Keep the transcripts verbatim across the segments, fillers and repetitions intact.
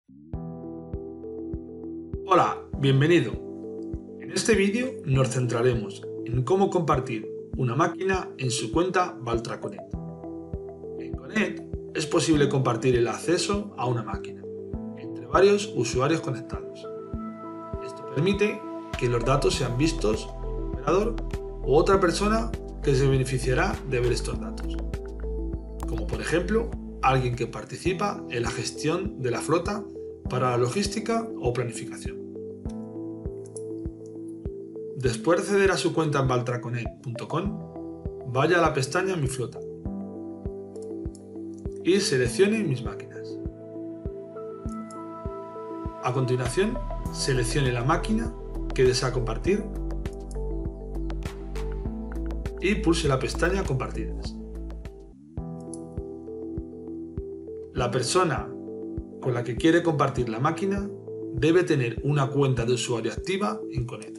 Hola, bienvenido. En este vídeo nos centraremos en cómo compartir una máquina en su cuenta Valtra Connect. En Connect es posible compartir el acceso a una máquina entre varios usuarios conectados. Esto permite que los datos sean vistos por un operador u otra persona que se beneficiará de ver estos datos, como por ejemplo alguien que participa en la gestión de la flota para la logística o planificación. Después de acceder a su cuenta en valtra connect punto com, vaya a la pestaña Mi flota y seleccione Mis máquinas. A continuación, seleccione la máquina que desea compartir y pulse la pestaña Compartidas. La persona con la que quiere compartir la máquina debe tener una cuenta de usuario activa en Connect.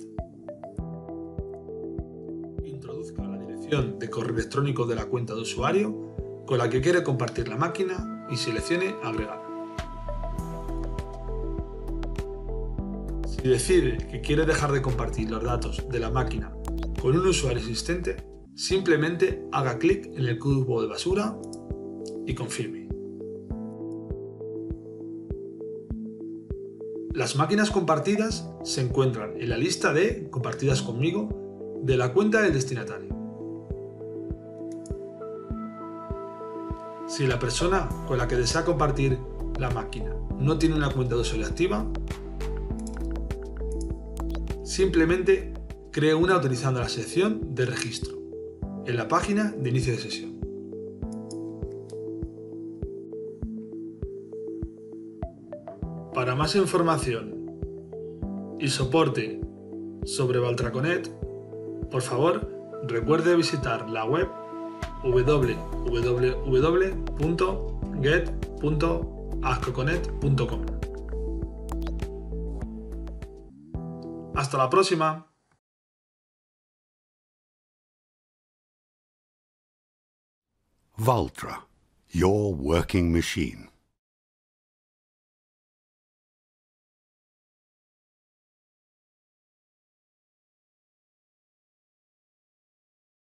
Introduzca la dirección de correo electrónico de la cuenta de usuario con la que quiere compartir la máquina y seleccione Agregar. Si decide que quiere dejar de compartir los datos de la máquina con un usuario existente, simplemente haga clic en el cubo de basura y confirme. Las máquinas compartidas se encuentran en la lista de Compartidas conmigo de la cuenta del destinatario. Si la persona con la que desea compartir la máquina no tiene una cuenta de usuario activa, simplemente cree una utilizando la sección de registro en la página de inicio de sesión. Para más información y soporte sobre Valtra Connect, por favor recuerde visitar la web w w w punto get punto ascoconnect punto com. Hasta la próxima. Valtra, your working machine.